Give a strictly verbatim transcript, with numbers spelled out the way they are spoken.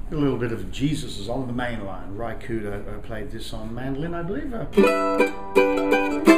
A little bit of Jesus On The Mainline. Ry Cooder uh, played this on mandolin, I believe. Uh,